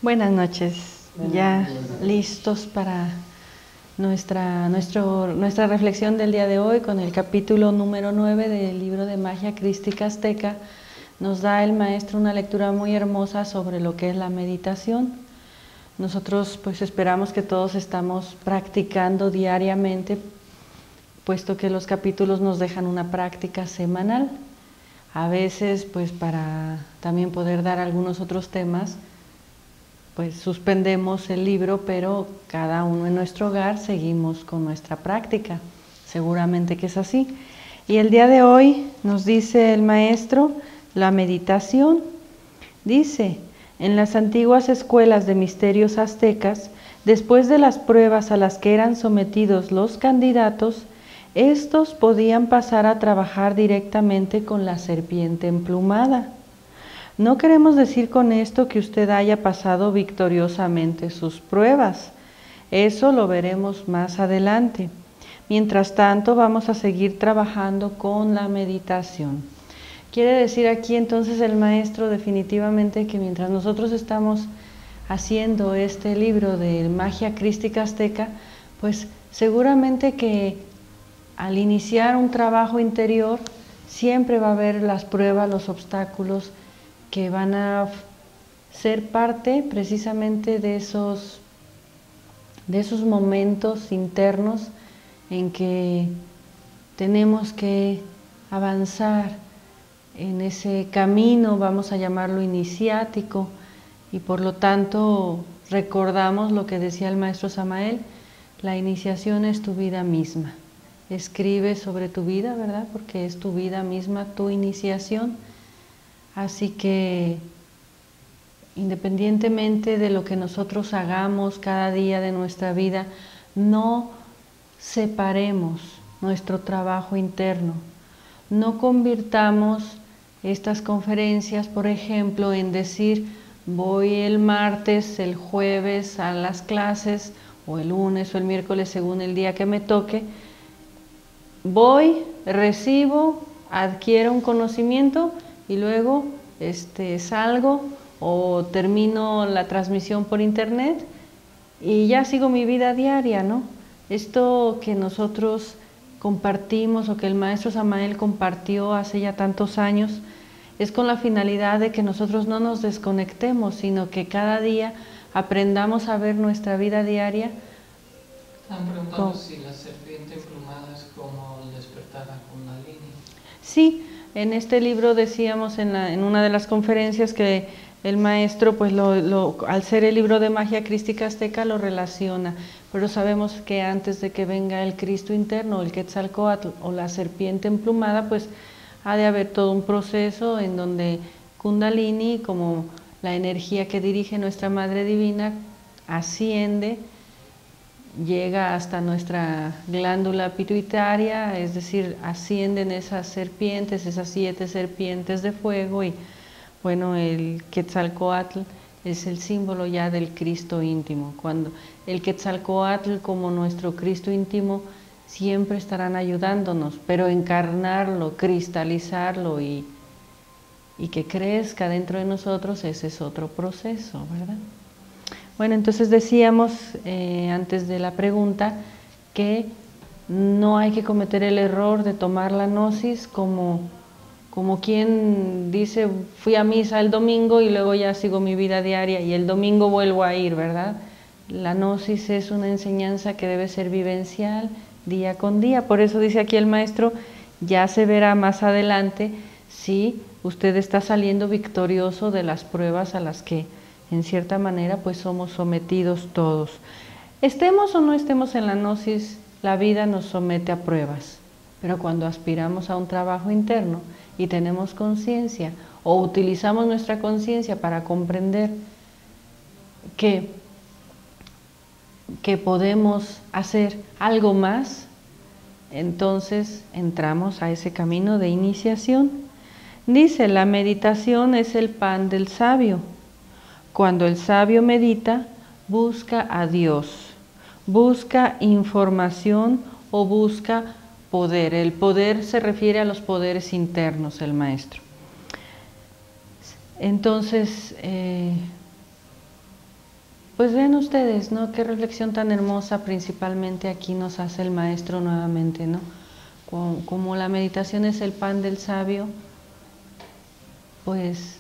Buenas noches, ya listos para nuestra reflexión del día de hoy con el capítulo número 9 del libro de Magia Crística Azteca. Nos da el maestro una lectura muy hermosa sobre lo que es la meditación. Nosotros pues esperamos que todos estamos practicando diariamente, puesto que los capítulos nos dejan una práctica semanal. A veces pues para también poder dar algunos otros temas, pues suspendemos el libro, pero cada uno en nuestro hogar seguimos con nuestra práctica. Seguramente que es así. Y el día de hoy nos dice el maestro, la meditación. Dice, en las antiguas escuelas de misterios aztecas, después de las pruebas a las que eran sometidos los candidatos, estos podían pasar a trabajar directamente con la serpiente emplumada. No queremos decir con esto que usted haya pasado victoriosamente sus pruebas. Eso lo veremos más adelante. Mientras tanto, vamos a seguir trabajando con la meditación. Quiere decir aquí entonces el maestro definitivamente que mientras nosotros estamos haciendo este libro de Magia Crística Azteca, pues seguramente que al iniciar un trabajo interior, siempre va a haber las pruebas, los obstáculos, que van a ser parte precisamente de esos momentos internos en que tenemos que avanzar en ese camino, vamos a llamarlo iniciático, y por lo tanto recordamos lo que decía el maestro Samael: la iniciación es tu vida misma. Escribe sobre tu vida, ¿verdad? Porque es tu vida misma, tu iniciación. Así que, independientemente de lo que nosotros hagamos cada día de nuestra vida, no separemos nuestro trabajo interno. No convirtamos estas conferencias, por ejemplo, en decir, voy el martes, el jueves a las clases, o el lunes o el miércoles, según el día que me toque. Voy, recibo, adquiero un conocimiento, y luego salgo o termino la transmisión por internet y ya sigo mi vida diaria, ¿no? Esto que nosotros compartimos o que el maestro Samael compartió hace ya tantos años es con la finalidad de que nosotros no nos desconectemos, sino que cada día aprendamos a ver nuestra vida diaria. Están preguntando si la serpiente emplumada es como el despertar a Kundalini. Sí, en este libro decíamos en una de las conferencias que el maestro, pues al ser el libro de Magia Crística Azteca, lo relaciona, pero sabemos que antes de que venga el Cristo interno, el Quetzalcóatl o la serpiente emplumada, pues ha de haber todo un proceso en donde Kundalini, como la energía que dirige nuestra Madre Divina, asciende, llega hasta nuestra glándula pituitaria, es decir, ascienden esas serpientes, esas 7 serpientes de fuego, y bueno, el Quetzalcóatl es el símbolo ya del Cristo íntimo. Cuando el Quetzalcóatl, como nuestro Cristo íntimo, siempre estarán ayudándonos, pero encarnarlo, cristalizarlo y que crezca dentro de nosotros, ese es otro proceso, ¿verdad? Bueno, entonces decíamos antes de la pregunta que no hay que cometer el error de tomar la gnosis como quien dice, fui a misa el domingo y luego ya sigo mi vida diaria y el domingo vuelvo a ir, ¿verdad? La gnosis es una enseñanza que debe ser vivencial día con día. Por eso dice aquí el maestro, ya se verá más adelante si usted está saliendo victorioso de las pruebas a las que en cierta manera pues somos sometidos todos. Estemos o no estemos en la gnosis, la vida nos somete a pruebas, pero cuando aspiramos a un trabajo interno y tenemos conciencia o utilizamos nuestra conciencia para comprender que podemos hacer algo más, entonces entramos a ese camino de iniciación. Dice, la meditación es el pan del sabio. Cuando el sabio medita, busca a Dios, busca información o busca poder. El poder se refiere a los poderes internos, el maestro. Entonces, pues vean ustedes, ¿no? Qué reflexión tan hermosa principalmente aquí nos hace el maestro nuevamente, ¿no? Como la meditación es el pan del sabio, pues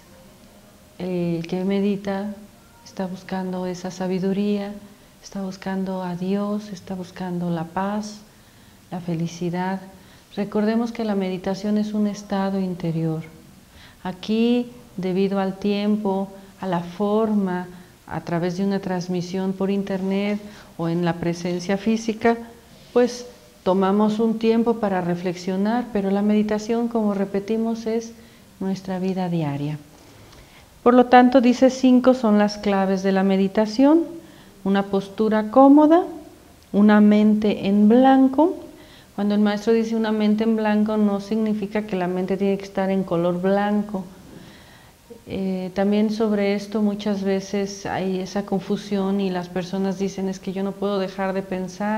el que medita está buscando esa sabiduría, está buscando a Dios, está buscando la paz, la felicidad. Recordemos que la meditación es un estado interior. Aquí, debido al tiempo, a la forma, a través de una transmisión por internet o en la presencia física, pues tomamos un tiempo para reflexionar, pero la meditación, como repetimos, es nuestra vida diaria. Por lo tanto, dice 5 son las claves de la meditación: una postura cómoda, una mente en blanco. Cuando el maestro dice una mente en blanco, no significa que la mente tiene que estar en color blanco. También sobre esto muchas veces hay esa confusión y las personas dicen, es que yo no puedo dejar de pensar.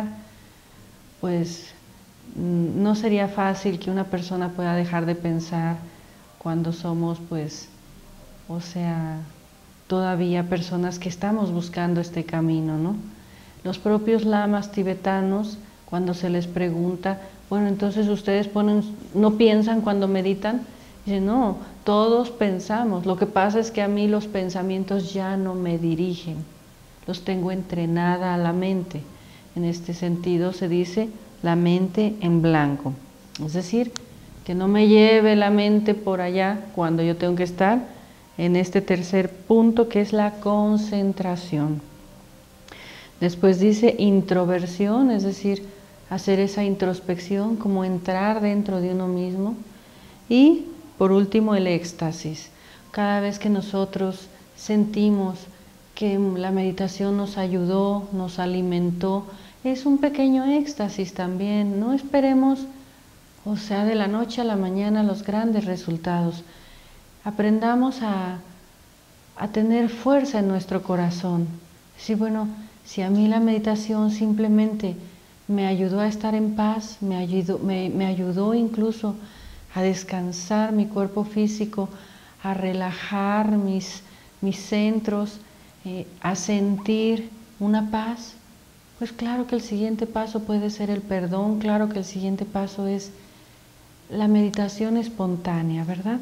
Pues no sería fácil que una persona pueda dejar de pensar cuando somos, pues, o sea, todavía personas que estamos buscando este camino, ¿no? Los propios lamas tibetanos, cuando se les pregunta, bueno, entonces ustedes no piensan cuando meditan, dicen, no, todos pensamos, lo que pasa es que a mí los pensamientos ya no me dirigen, los tengo entrenada a la mente. En este sentido se dice la mente en blanco, es decir, que no me lleve la mente por allá cuando yo tengo que estar en este tercer punto, que es la concentración. Después dice introversión, es decir, hacer esa introspección, como entrar dentro de uno mismo. Y por último el éxtasis. Cada vez que nosotros sentimos que la meditación nos ayudó, nos alimentó, es un pequeño éxtasis también. No esperemos, o sea, de la noche a la mañana los grandes resultados. Aprendamos a tener fuerza en nuestro corazón. Sí, bueno, si a mí la meditación simplemente me ayudó a estar en paz, me ayudó incluso a descansar mi cuerpo físico, a relajar mis centros, a sentir una paz, pues claro que el siguiente paso puede ser el perdón, claro que el siguiente paso es la meditación espontánea, ¿verdad?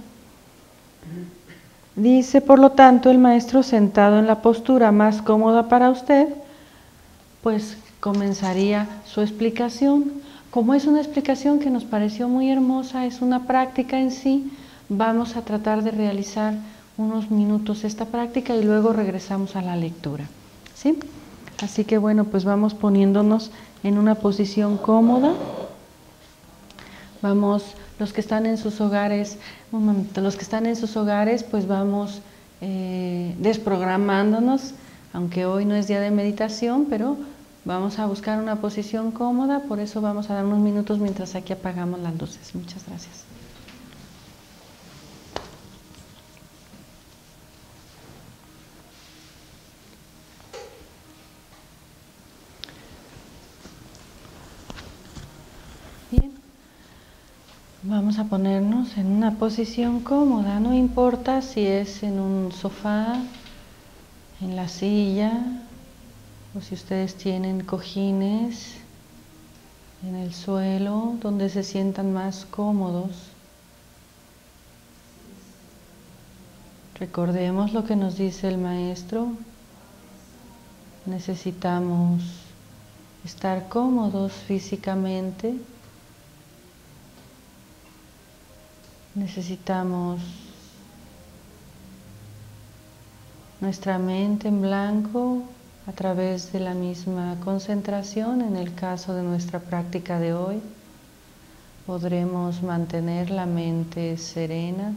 Dice, por lo tanto, el maestro, sentado en la postura más cómoda para usted, pues comenzaría su explicación. Como es una explicación que nos pareció muy hermosa, es una práctica en sí, vamos a tratar de realizar unos minutos esta práctica y luego regresamos a la lectura, ¿sí? Así que bueno, pues vamos poniéndonos en una posición cómoda. Vamos, los que están en sus hogares, un momento, los que están en sus hogares, pues vamos desprogramándonos, aunque hoy no es día de meditación, pero vamos a buscar una posición cómoda, por eso vamos a dar unos minutos mientras aquí apagamos las luces. Muchas gracias. Bien, vamos a ponernos en una posición cómoda, no importa si es en un sofá, en la silla, o si ustedes tienen cojines en el suelo, donde se sientan más cómodos. Recordemos lo que nos dice el maestro. Necesitamos estar cómodos físicamente. Necesitamos nuestra mente en blanco a través de la misma concentración. En el caso de nuestra práctica de hoy, podremos mantener la mente serena,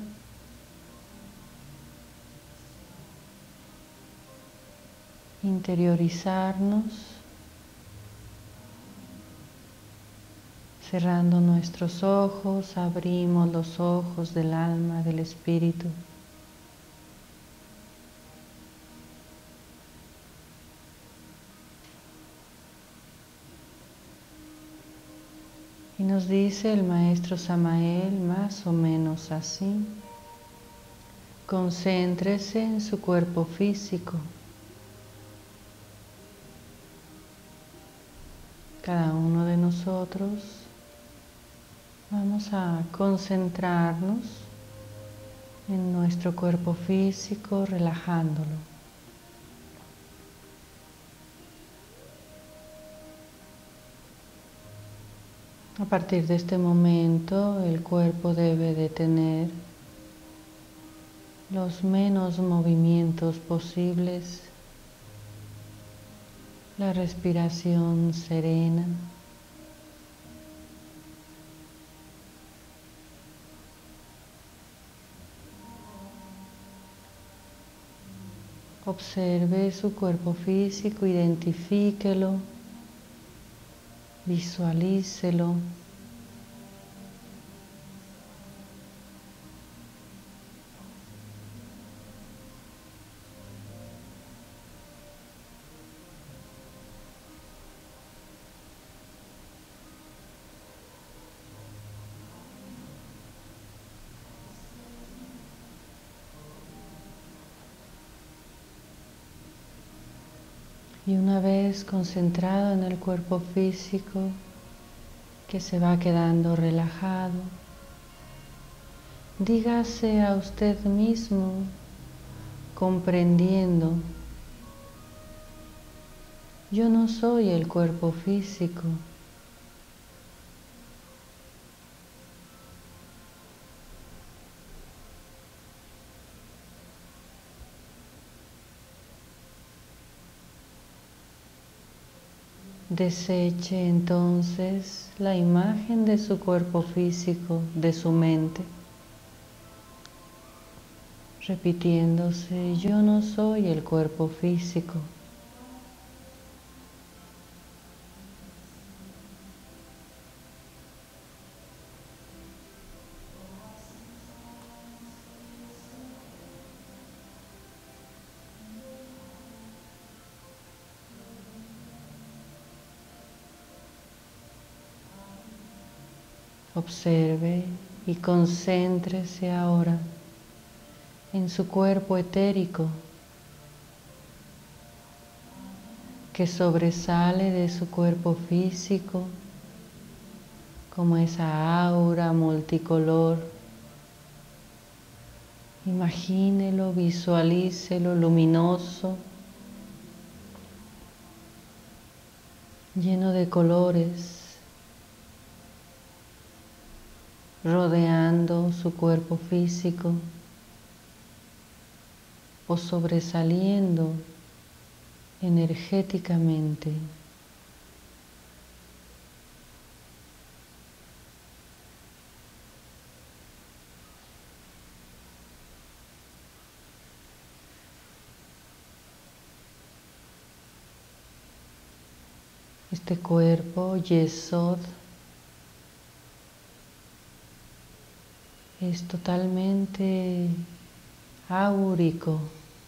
interiorizarnos, cerrando nuestros ojos, abrimos los ojos del alma, del espíritu. Y nos dice el maestro Samael más o menos así: concéntrese en su cuerpo físico. cada uno de nosotros, vamos a concentrarnos en nuestro cuerpo físico, relajándolo. A partir de este momento, el cuerpo debe de tener los menos movimientos posibles, la respiración serena. Observe su cuerpo físico, identifíquelo, visualícelo. Y una vez concentrado en el cuerpo físico que se va quedando relajado, dígase a usted mismo, comprendiendo: yo no soy el cuerpo físico. Deseche entonces la imagen de su cuerpo físico de su mente, repitiéndose: yo no soy el cuerpo físico. Observe y concéntrese ahora en su cuerpo etérico que sobresale de su cuerpo físico como esa aura multicolor. Imagínelo, visualícelo luminoso, lleno de colores, rodeando su cuerpo físico o sobresaliendo energéticamente. Este cuerpo, Yesod, es totalmente áurico,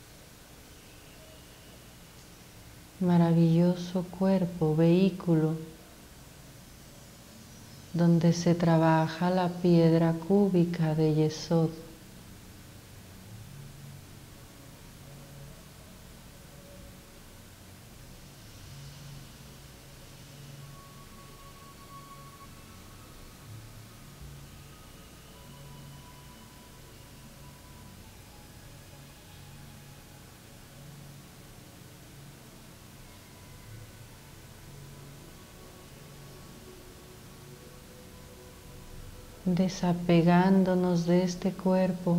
maravilloso cuerpo, vehículo, donde se trabaja la piedra cúbica de Yesod. Desapegándonos de este cuerpo,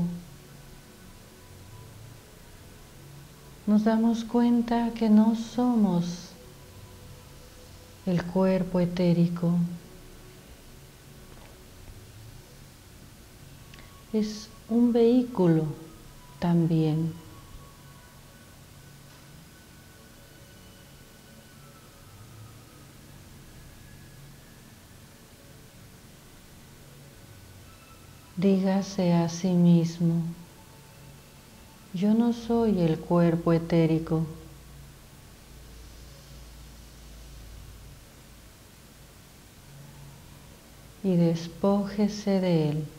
nos damos cuenta que no somos el cuerpo etérico. Es un vehículo también. Dígase a sí mismo: yo no soy el cuerpo etérico. Y despójese de él.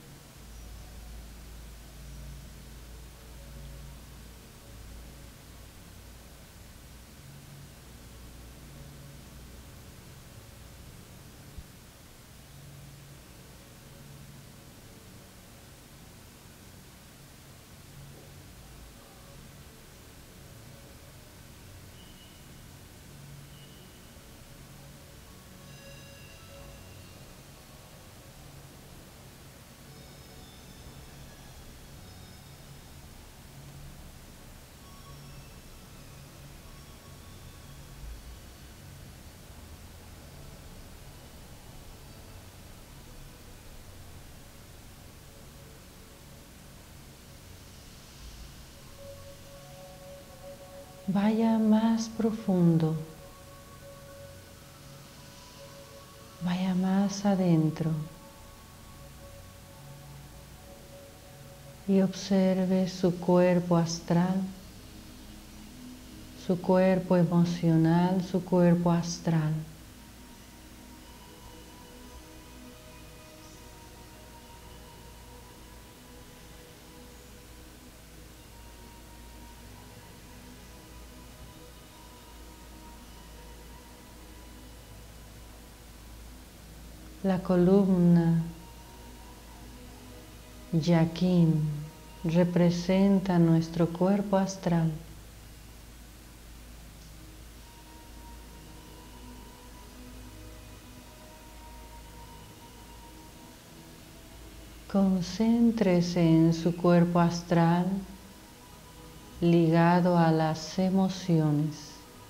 vaya más profundo, vaya más adentro y observe su cuerpo astral, su cuerpo emocional, su cuerpo astral. La columna Yakin representa nuestro cuerpo astral. Concéntrese en su cuerpo astral ligado a las emociones.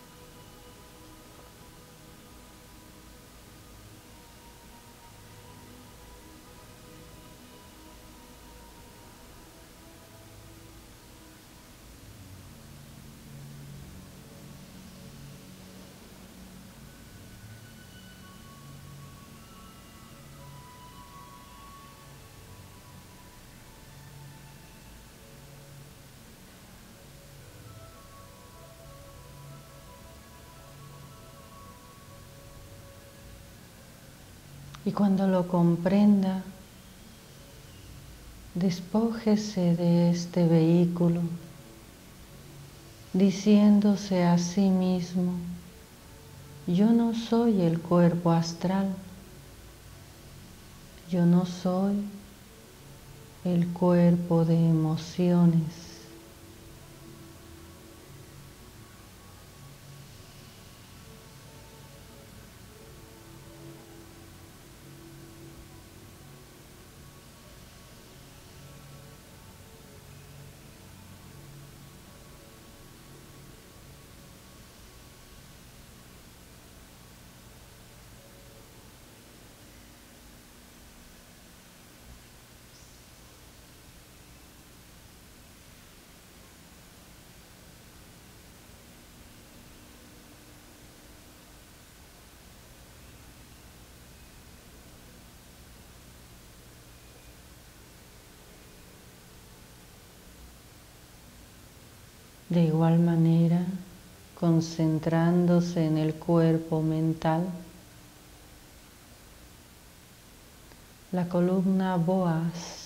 Y cuando lo comprenda, despójese de este vehículo, diciéndose a sí mismo: yo no soy el cuerpo astral, yo no soy el cuerpo de emociones. De igual manera, concentrándose en el cuerpo mental, la columna Boaz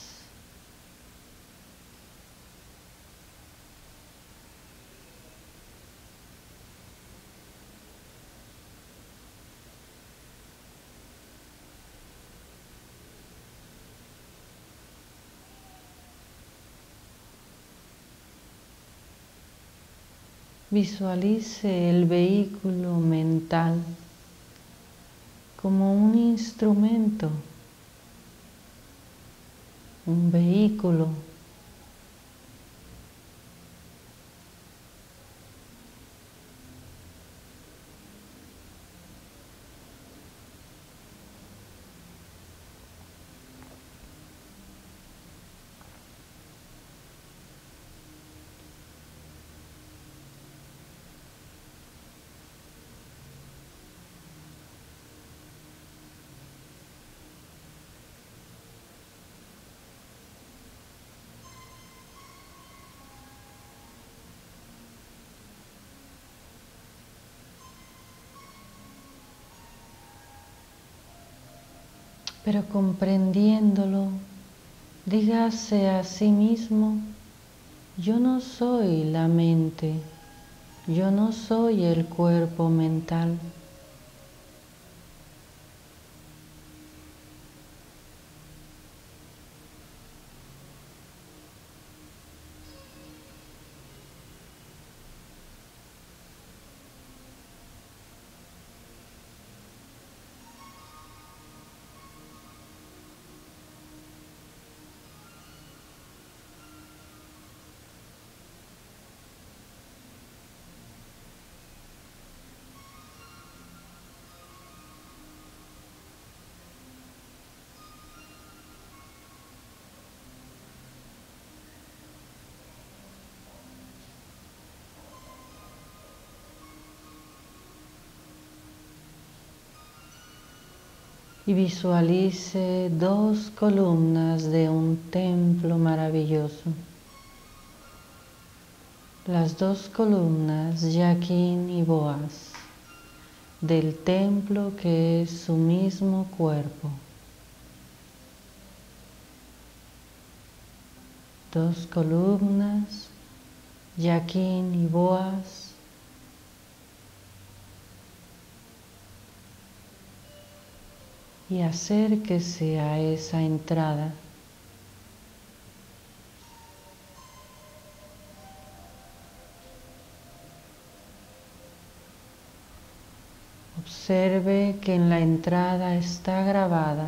visualice el vehículo mental como un instrumento, un vehículo pero comprendiéndolo, dígase a sí mismo: yo no soy la mente, yo no soy el cuerpo mental. y visualice 2 columnas de un templo maravilloso. Las 2 columnas, Yaquín y Boaz, del templo que es su mismo cuerpo. 2 columnas, Yaquín y Boaz, y acérquese a esa entrada. Observe que en la entrada está grabada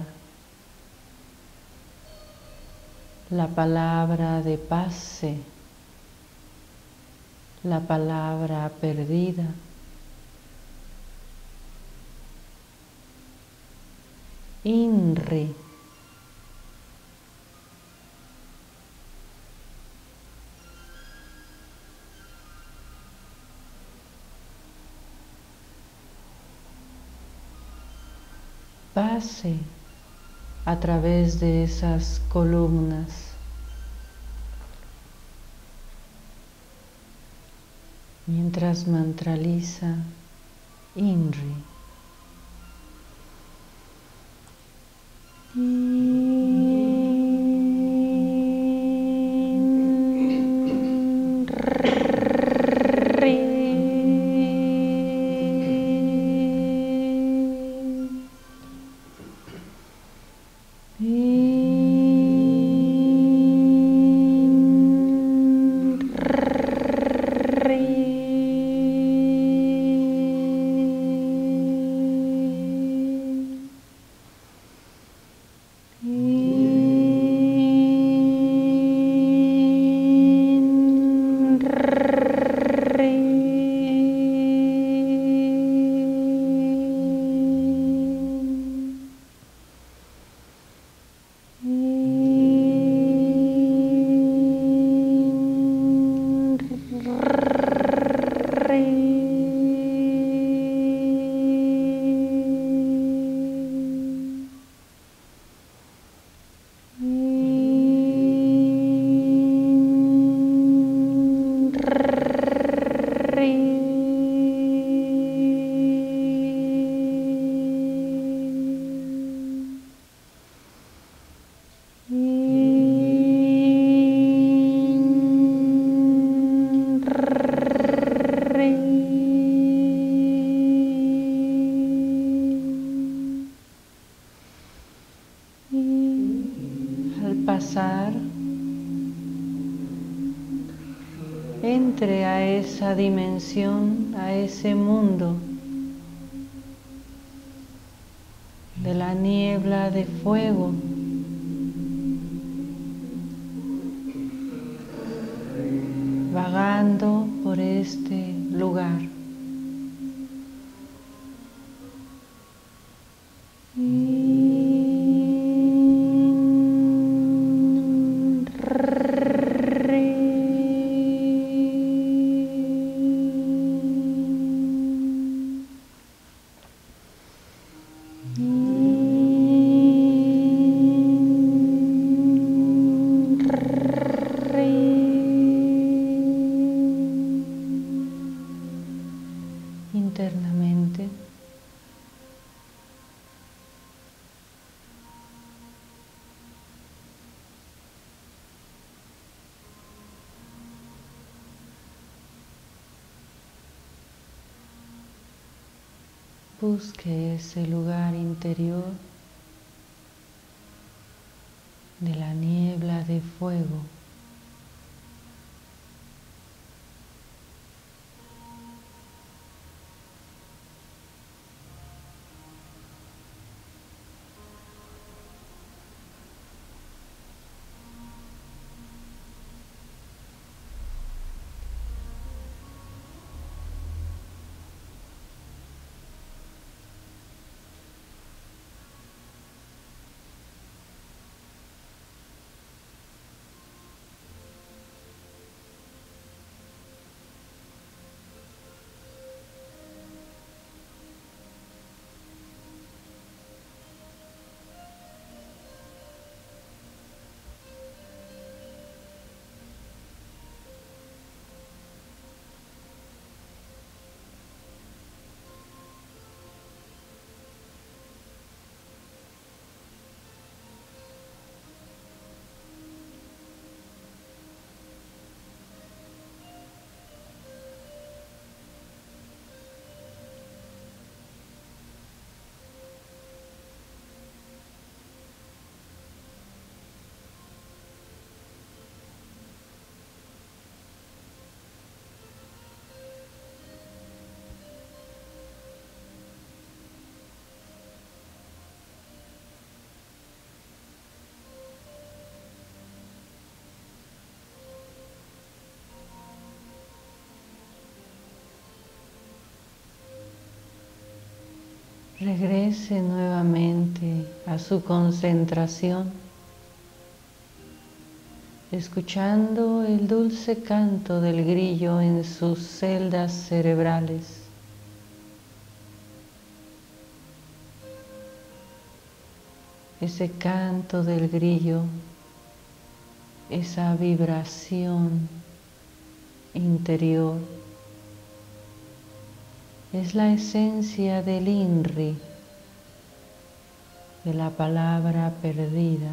la palabra de pase, la palabra perdida, INRI. Pase a través de esas columnas mientras mantraliza INRI. Entre a esa dimensión, a ese mundo de la niebla de fuego, vagando por este lugar. Internamente, busque ese lugar interior de la niebla de fuego. regrese nuevamente a su concentración, escuchando el dulce canto del grillo en sus celdas cerebrales. Ese canto del grillo, esa vibración interior, es la esencia del INRI, de la palabra perdida.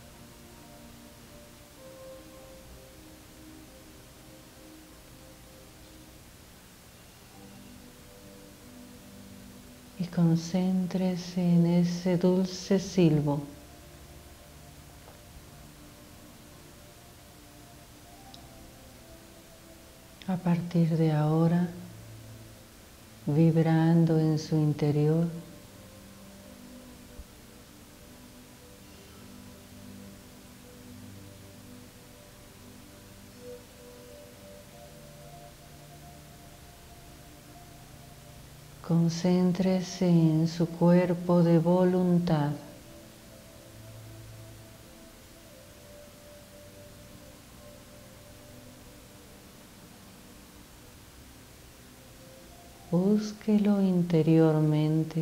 Y concéntrese en ese dulce silbo. A partir de ahora, vibrando en su interior, concéntrese en su cuerpo de voluntad. Búsquelo interiormente.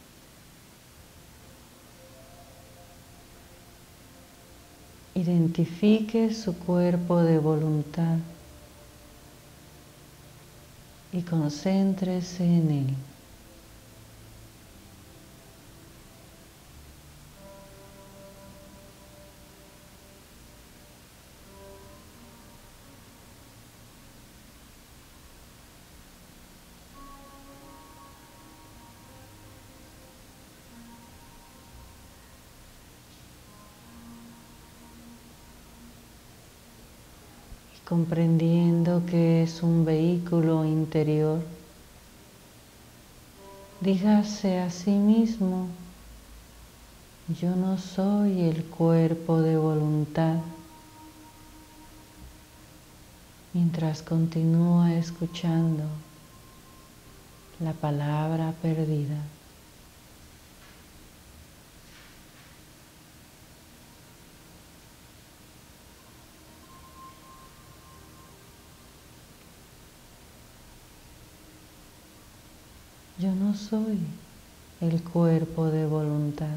Identifique su cuerpo de voluntad y concéntrese en él. Comprendiendo que es un vehículo interior, dígase a sí mismo: yo no soy el cuerpo de voluntad, mientras continúa escuchando la palabra perdida. Yo no soy el cuerpo de voluntad.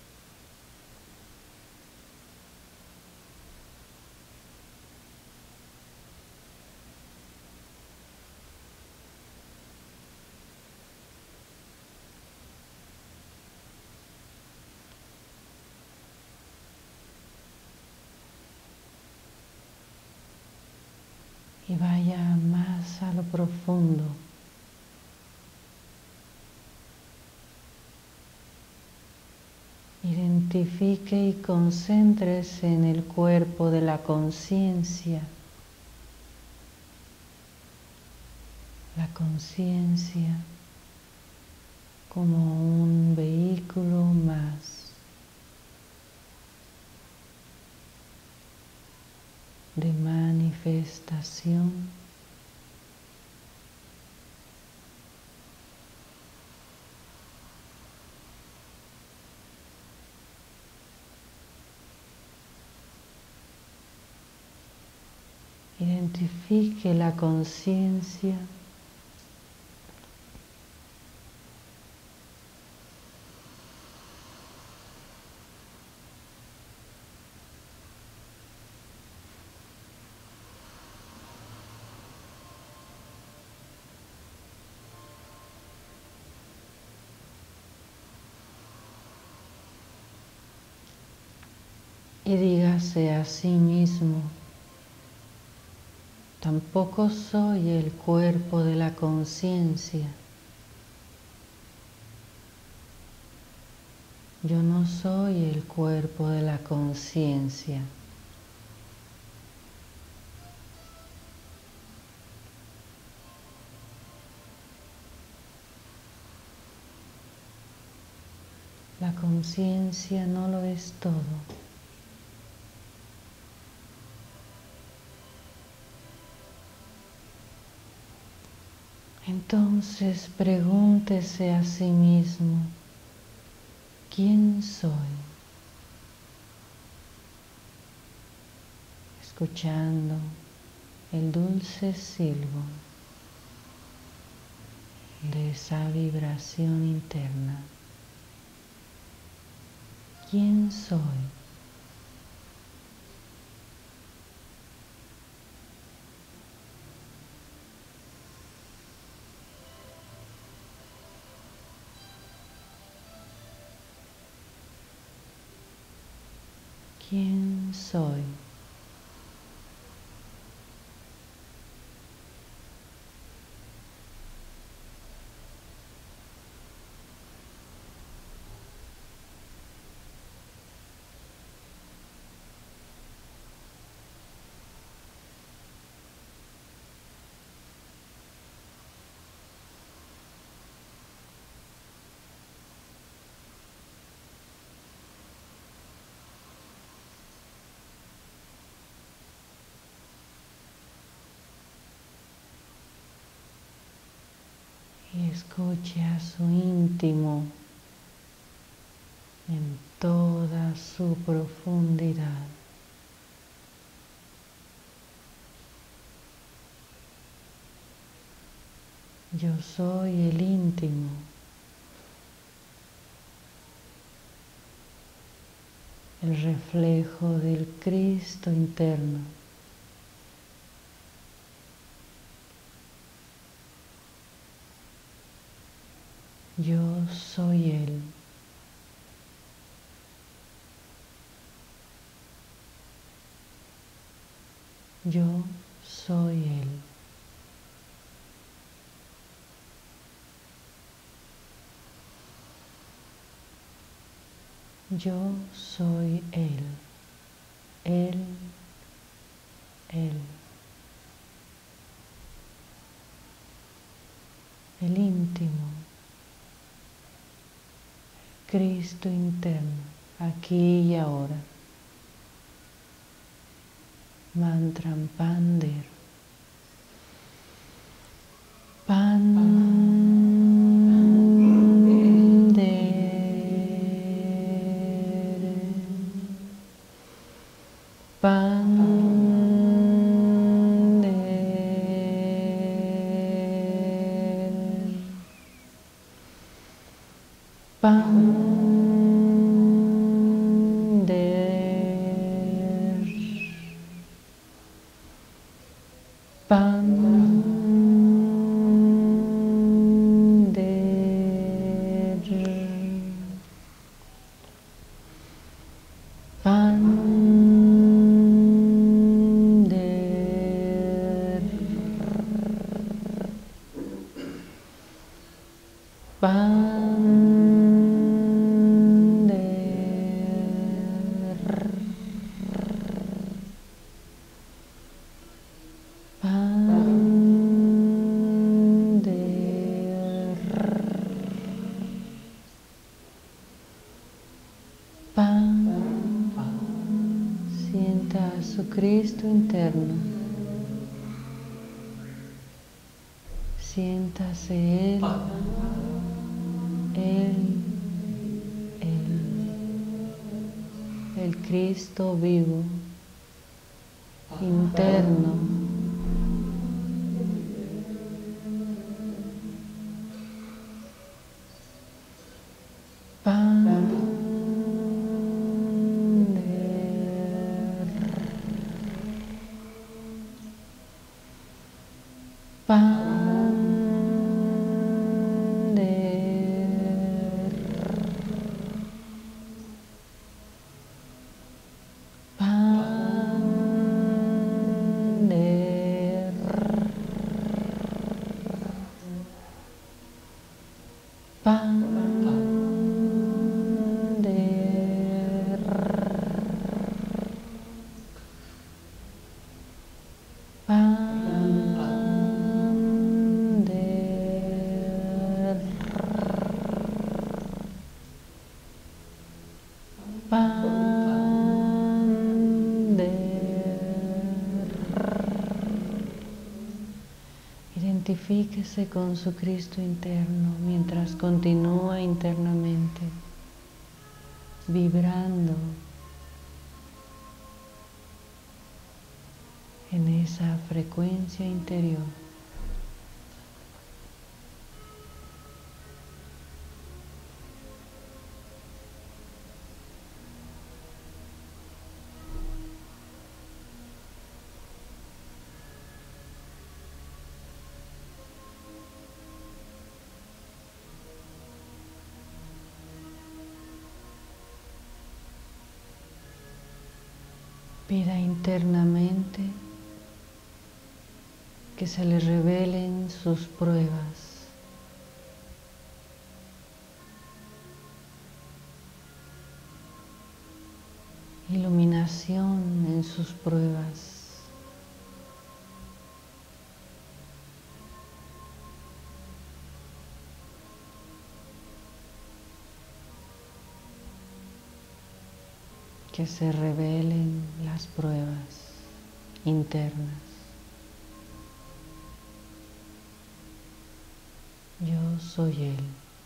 Y vaya más a lo profundo. Identifique y concéntrese en el cuerpo de la conciencia. La conciencia como un vehículo más de manifestación. Identifique la conciencia y dígase a sí mismo: tampoco soy el cuerpo de la conciencia. Yo no soy el cuerpo de la conciencia. La conciencia no lo es todo. Entonces pregúntese a sí mismo: ¿Quién soy? Escuchando el dulce silbo de esa vibración interna. ¿Quién soy? ¿Quién soy? Y escuche a su íntimo en toda su profundidad. Yo soy el íntimo. El reflejo del Cristo interno. Yo soy Él. Yo soy Él. Yo soy Él. Él. Él. El íntimo. Cristo interno, aquí y ahora. Mantra Pander. Sienta a su Cristo interno. Siéntase Él, el Cristo vivo, interno. Identifíquese con su Cristo interno mientras continúa internamente. vibrando en esa frecuencia interior. Pida internamente que se le revelen sus pruebas. Iluminación en sus pruebas. Que se revelen las pruebas internas. Yo soy Él.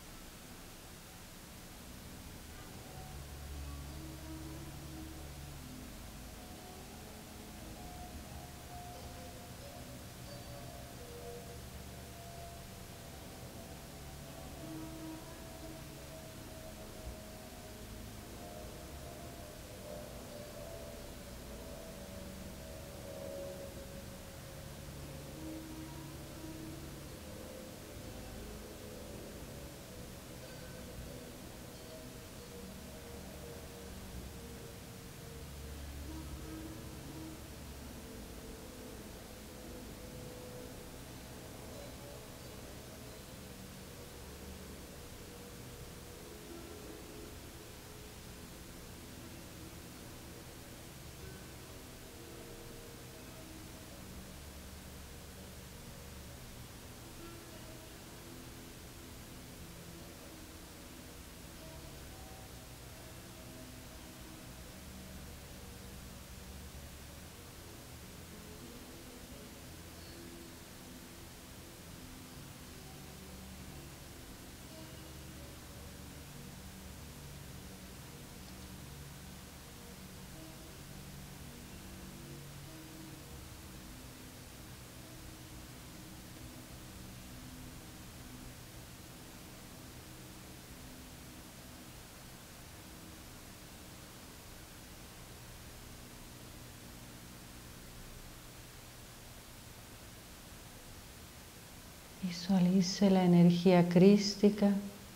Visualice la energía crística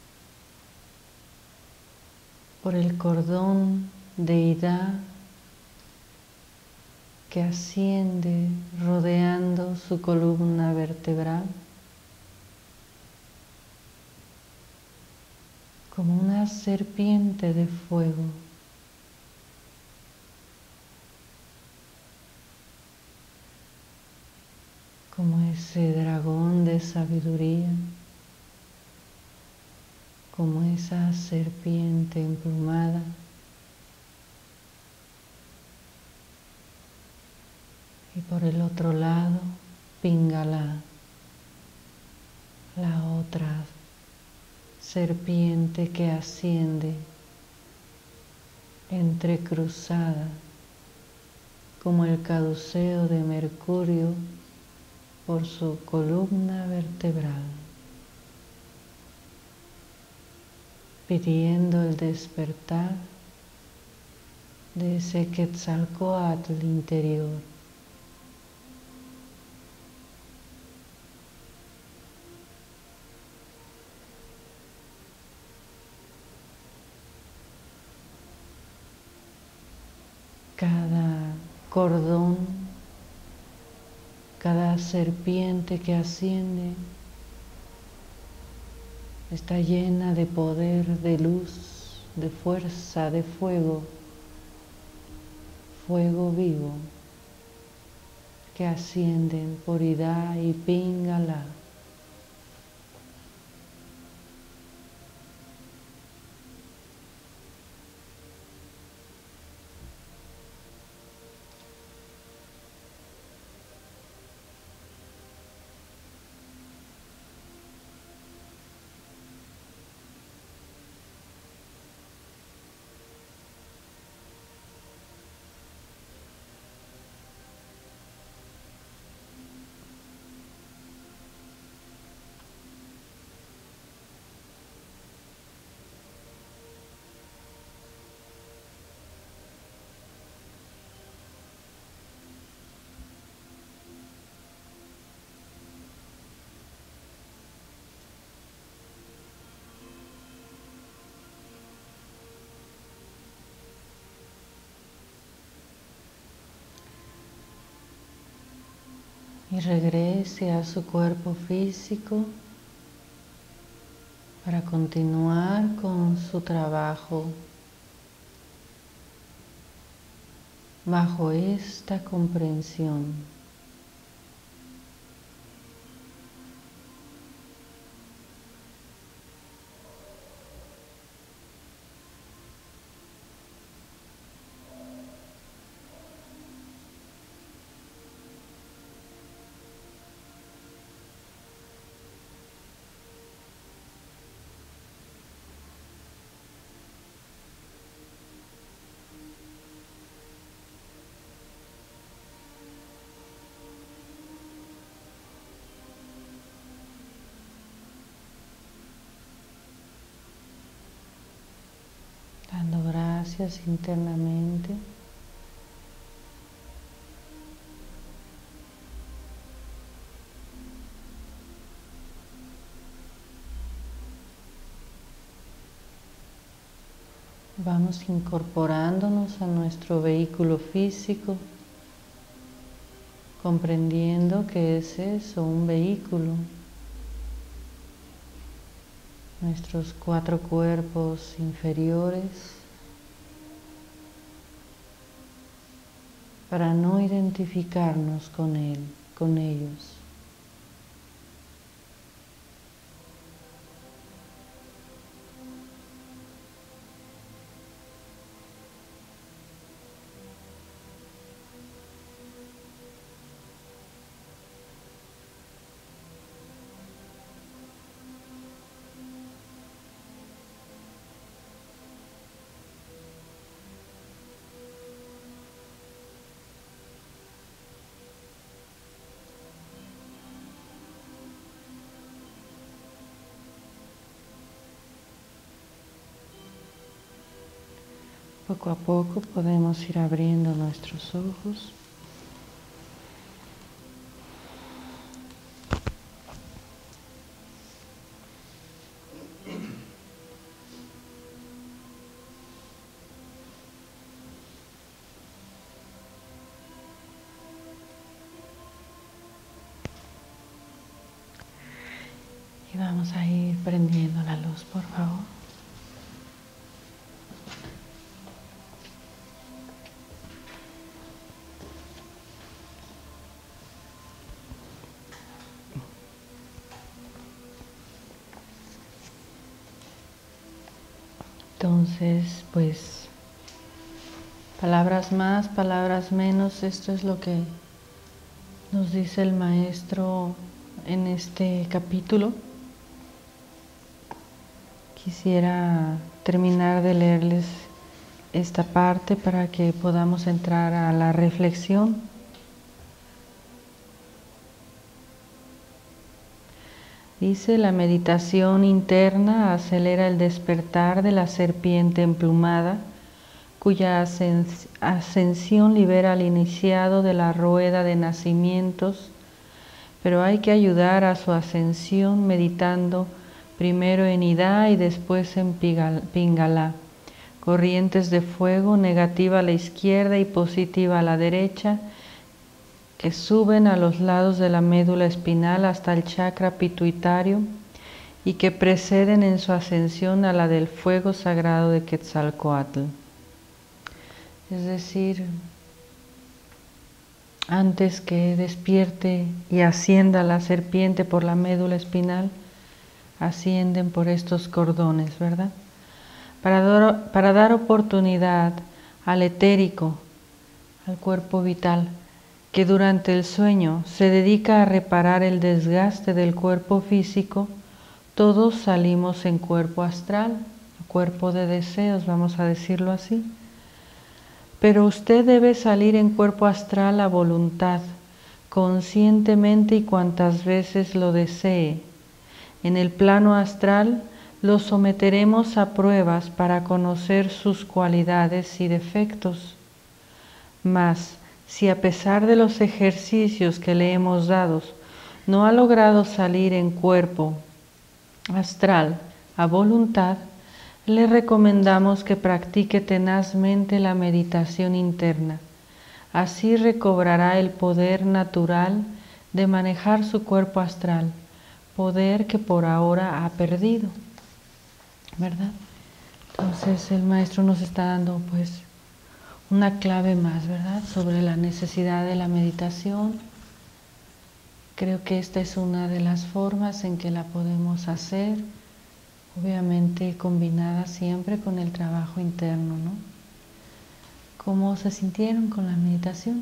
por el cordón de Ida que asciende rodeando su columna vertebral como una serpiente de fuego. Como ese dragón de sabiduría, como esa serpiente emplumada, y por el otro lado, Pingala, la otra serpiente que asciende entrecruzada como el caduceo de Mercurio por su columna vertebral, pidiendo el despertar de ese Quetzalcóatl interior. Cada cordón, cada serpiente que asciende está llena de poder, de luz, de fuerza, de fuego, fuego vivo, que ascienden por Ida y Pingala. y regrese a su cuerpo físico para continuar con su trabajo bajo esta comprensión. Dando gracias internamente. Vamos incorporándonos a nuestro vehículo físico, comprendiendo que es eso, un vehículo. Nuestros 4 cuerpos inferiores, para no identificarnos con él, con ellos. Poco a poco podemos ir abriendo nuestros ojos. Y vamos a ir prendiendo la luz, por favor. Entonces, pues, palabras más, palabras menos, esto es lo que nos dice el maestro en este capítulo. Quisiera terminar de leerles esta parte para que podamos entrar a la reflexión. Dice: la meditación interna acelera el despertar de la serpiente emplumada, cuya ascensión libera al iniciado de la rueda de nacimientos, pero hay que ayudar a su ascensión meditando primero en Ida y después en Pingala, corrientes de fuego negativa a la izquierda y positiva a la derecha, que suben a los lados de la médula espinal hasta el chakra pituitario y que preceden en su ascensión a la del fuego sagrado de Quetzalcóatl. Es decir, antes que despierte y ascienda la serpiente por la médula espinal, ascienden por estos cordones, ¿verdad? Para dar oportunidad al etérico, al cuerpo vital, que durante el sueño se dedica a reparar el desgaste del cuerpo físico, todos salimos en cuerpo astral, cuerpo de deseos, vamos a decirlo así. Pero usted debe salir en cuerpo astral a voluntad, conscientemente y cuantas veces lo desee. En el plano astral lo someteremos a pruebas para conocer sus cualidades y defectos. Mas, si a pesar de los ejercicios que le hemos dado, no ha logrado salir en cuerpo astral a voluntad, le recomendamos que practique tenazmente la meditación interna. Así recobrará el poder natural de manejar su cuerpo astral, poder que por ahora ha perdido, ¿verdad? Entonces el maestro nos está dando pues una clave más, ¿verdad?, sobre la necesidad de la meditación. Creo que esta es una de las formas en que la podemos hacer, obviamente combinada siempre con el trabajo interno, ¿no? ¿Cómo se sintieron con la meditación?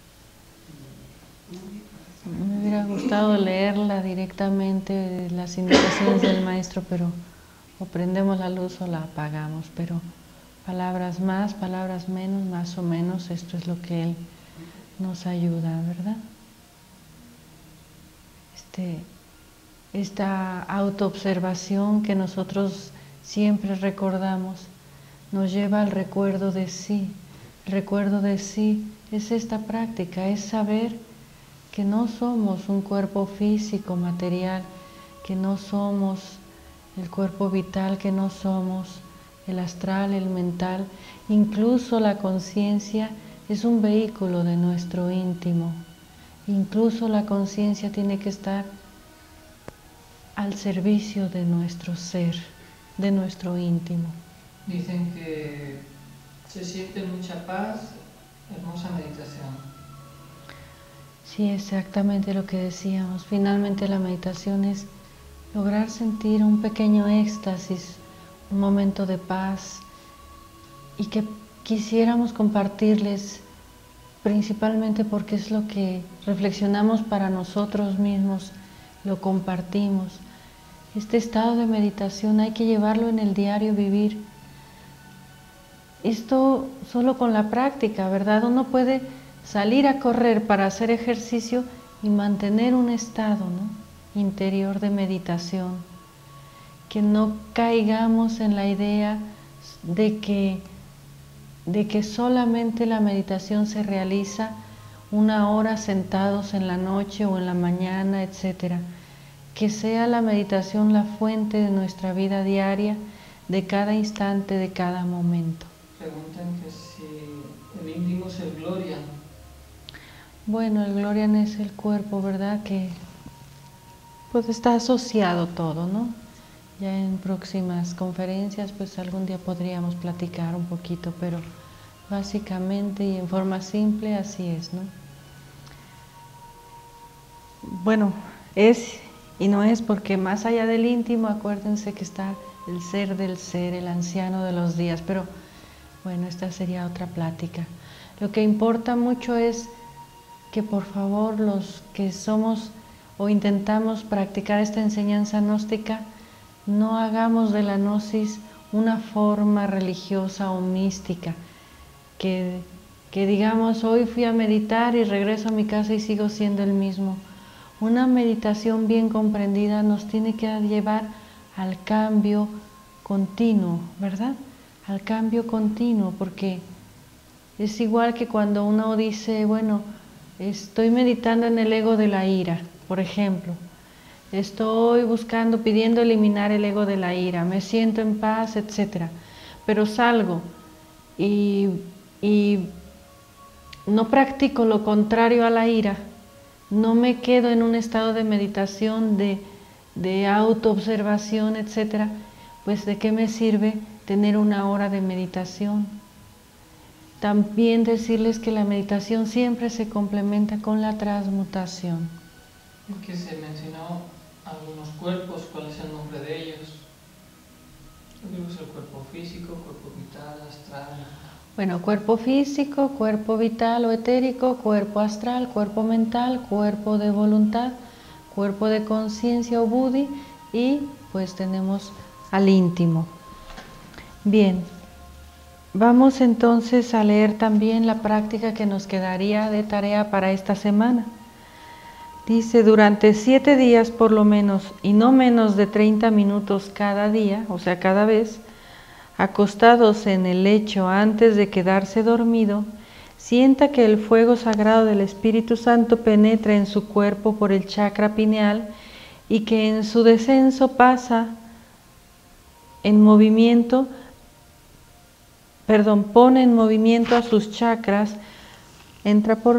Me hubiera gustado leerla directamente, las indicaciones del maestro, pero o prendemos la luz o la apagamos, pero palabras más, palabras menos, más o menos, esto es lo que él nos ayuda, ¿verdad? Esta autoobservación que nosotros siempre recordamos nos lleva al recuerdo de sí. El recuerdo de sí es esta práctica, es saber que no somos un cuerpo físico, material, que no somos el cuerpo vital, que no somos el astral, el mental. Incluso la conciencia es un vehículo de nuestro íntimo. Incluso la conciencia tiene que estar al servicio de nuestro ser, de nuestro íntimo. Dicen que se siente mucha paz, hermosa meditación. Sí, exactamente lo que decíamos. Finalmente la meditación es lograr sentir un pequeño éxtasis, un momento de paz, y que quisiéramos compartirles principalmente porque es lo que reflexionamos para nosotros mismos, lo compartimos. Este estado de meditación hay que llevarlo en el diario vivir. Esto solo con la práctica, ¿verdad? Uno puede salir a correr para hacer ejercicio y mantener un estado, ¿no?, interior de meditación. Que no caigamos en la idea de que solamente la meditación se realiza 1 hora sentados en la noche o en la mañana, etc. Que sea la meditación la fuente de nuestra vida diaria, de cada instante, de cada momento. Preguntan que si el íntimo es el Glorian. Bueno, el Glorian es el cuerpo, ¿verdad? Que pues está asociado todo, ¿no? Ya en próximas conferencias, pues algún día podríamos platicar un poquito, pero básicamente y en forma simple así es, ¿no? Bueno, es y no es, porque más allá del íntimo, acuérdense que está el ser del ser, el anciano de los días, pero bueno, esta sería otra plática. Lo que importa mucho es que por favor los que somos o intentamos practicar esta enseñanza gnóstica, no hagamos de la gnosis una forma religiosa o mística, que digamos hoy fui a meditar y regreso a mi casa y sigo siendo el mismo. Una meditación bien comprendida nos tiene que llevar al cambio continuo, ¿verdad? Al cambio continuo, porque es igual que cuando uno dice, bueno, estoy meditando en el ego de la ira, por ejemplo. Estoy buscando, pidiendo eliminar el ego de la ira, me siento en paz, etc. Pero salgo y no practico lo contrario a la ira, no me quedo en un estado de meditación, de autoobservación, etc. Pues ¿de qué me sirve tener 1 hora de meditación? También decirles que la meditación siempre se complementa con la transmutación. Que se mencionó algunos cuerpos, ¿cuál es el nombre de ellos? Yo creo que es el cuerpo físico, cuerpo vital, astral. Bueno, cuerpo físico, cuerpo vital o etérico, cuerpo astral, cuerpo mental, cuerpo de voluntad, cuerpo de conciencia o buddhi, y pues tenemos al íntimo. Bien, vamos entonces a leer también la práctica que nos quedaría de tarea para esta semana. Dice, durante 7 días por lo menos, y no menos de 30 minutos cada día, o sea, cada vez, acostados en el lecho antes de quedarse dormido, sienta que el fuego sagrado del Espíritu Santo penetra en su cuerpo por el chakra pineal y que en su descenso pasa en movimiento, pone en movimiento a sus chakras, entra por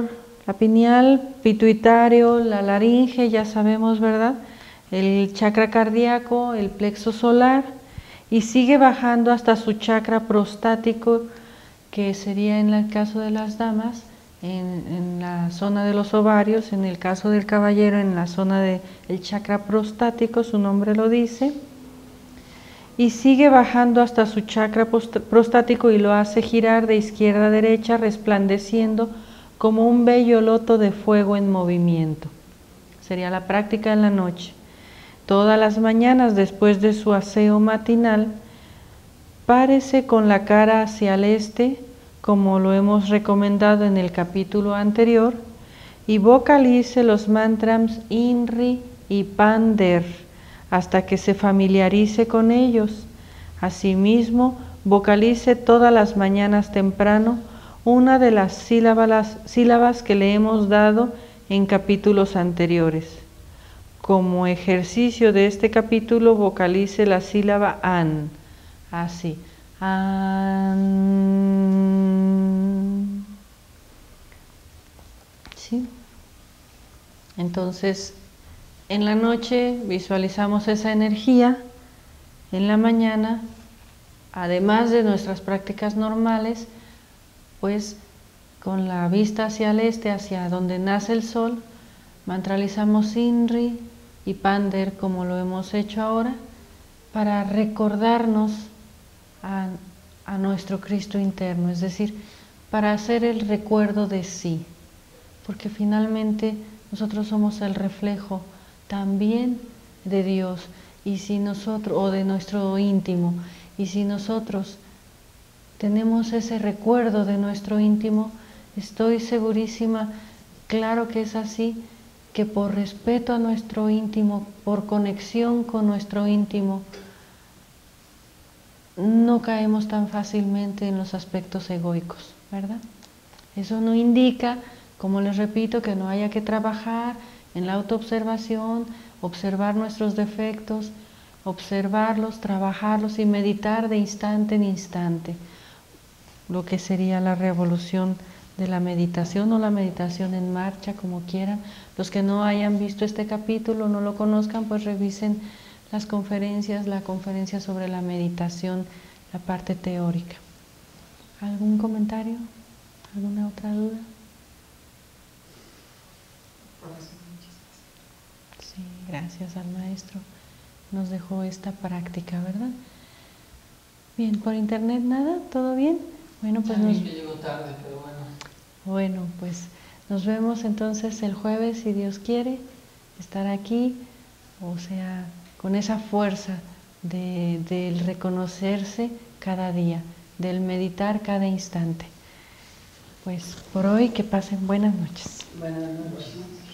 La pineal, pituitario, la laringe, ya sabemos, ¿verdad? El chakra cardíaco, el plexo solar, y sigue bajando hasta su chakra prostático, que sería en el caso de las damas, en la zona de los ovarios, en el caso del caballero, en la zona del chakra prostático, su nombre lo dice, y sigue bajando hasta su chakra prostático y lo hace girar de izquierda a derecha, resplandeciendo como un bello loto de fuego en movimiento. Sería la práctica en la noche. Todas las mañanas, después de su aseo matinal, párese con la cara hacia el este, como lo hemos recomendado en el capítulo anterior, y vocalice los mantras INRI y PANDER hasta que se familiarice con ellos. Asimismo, vocalice todas las mañanas temprano una de las sílabas que le hemos dado en capítulos anteriores. Como ejercicio de este capítulo, vocalice la sílaba AN, así, AN. ¿Sí? Entonces, en la noche visualizamos esa energía, en la mañana, además de nuestras prácticas normales, pues con la vista hacia el este, hacia donde nace el sol, mantralizamos INRI y PANDER como lo hemos hecho ahora, para recordarnos a nuestro Cristo interno, es decir, para hacer el recuerdo de sí, porque finalmente nosotros somos el reflejo también de Dios, y si nosotros, o de nuestro íntimo, y si nosotros tenemos ese recuerdo de nuestro íntimo, estoy segurísima, claro que es así, que por respeto a nuestro íntimo, por conexión con nuestro íntimo, no caemos tan fácilmente en los aspectos egoicos, ¿verdad? Eso no indica, como les repito, que no haya que trabajar en la autoobservación, observar nuestros defectos, observarlos, trabajarlos y meditar de instante en instante, lo que sería la revolución de la meditación o la meditación en marcha, como quieran. Los que no hayan visto este capítulo, no lo conozcan, pues revisen las conferencias, la conferencia sobre la meditación, la parte teórica. ¿Algún comentario? ¿Alguna otra duda? Sí, gracias al maestro. Nos dejó esta práctica, ¿verdad? Bien, por internet nada, ¿todo bien? Bueno, pues que llegó tarde, pero bueno. Bueno, pues nos vemos entonces el jueves, si Dios quiere, estar aquí, o sea, con esa fuerza del reconocerse cada día, del meditar cada instante. Pues por hoy que pasen buenas noches. Buenas noches.